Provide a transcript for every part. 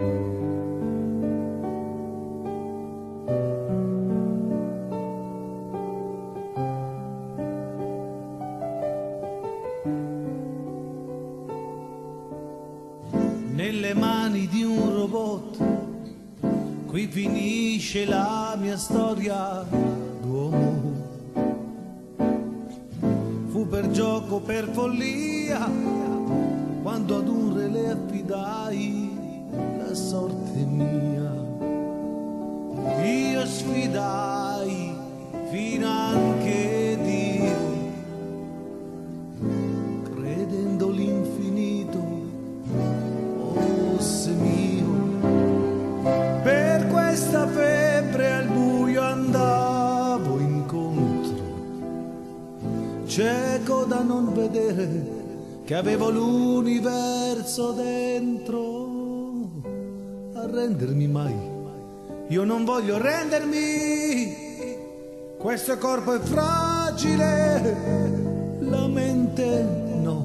Nelle mani di un robot, qui finisce la mia storia d'uomo. Fu per gioco, per follia, quando ad un re le affidai la sorte mia. Io sfidai finanche Dio, credendo l'infinito fosse mio. Per questa febbre al buio andavo incontro, cieco da non vedere che avevo l'universo dentro. Arrendermi mai? Io non voglio rendermi. Questo corpo è fragile, la mente no.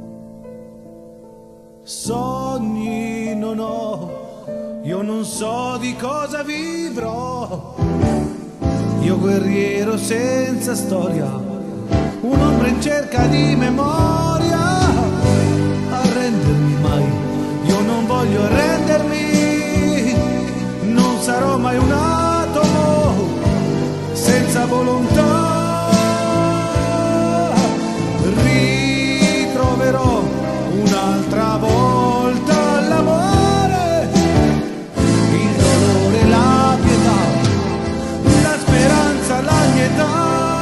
Sogni non ho, io non so di cosa vivrò. Io guerriero senza storia, un uomo in cerca di memoria. Arrendermi mai? Io non voglio arrendermi. Non sarò mai un atomo senza volontà. Ritroverò un'altra volta l'amore, il dolore, la pietà, la speranza, la mia età.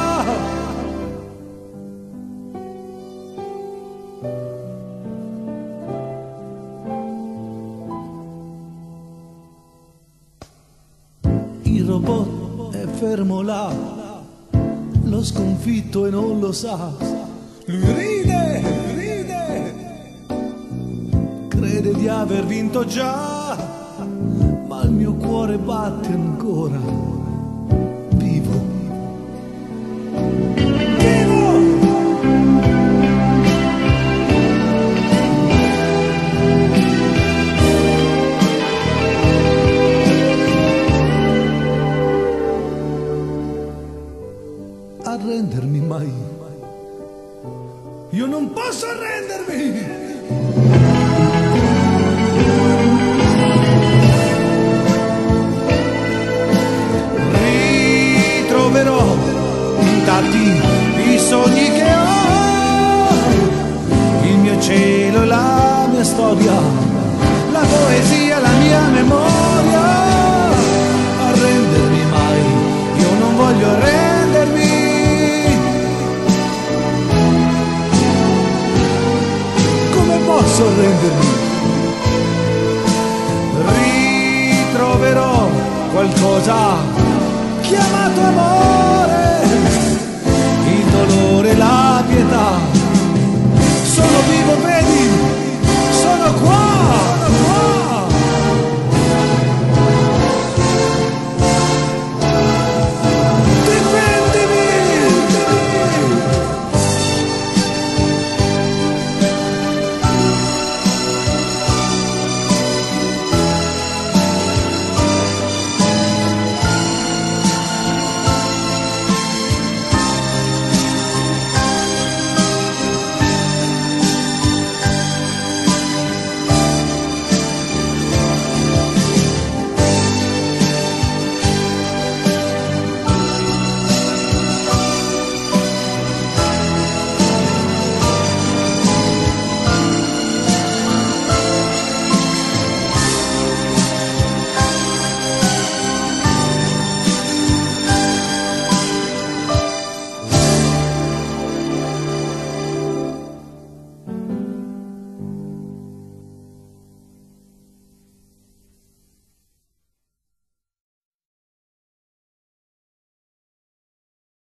Il robot è fermo là, l'ho sconfitto e non lo sa. Lui ride, ride, crede di aver vinto già, ma il mio cuore batte ancora. Vivo, vivo. Arrendermi mai? Io non posso arrendermi! Ritroverò intatti i sogni che ho, il mio cielo e la mia storia, la poesia, la mia memoria. Arrendermi mai? Io non voglio arrendermi. Come posso arrendermi? Ritroverò qualcosa chiamato amore, il dolore, la pietà. Sono vivo, vedi, sono qua.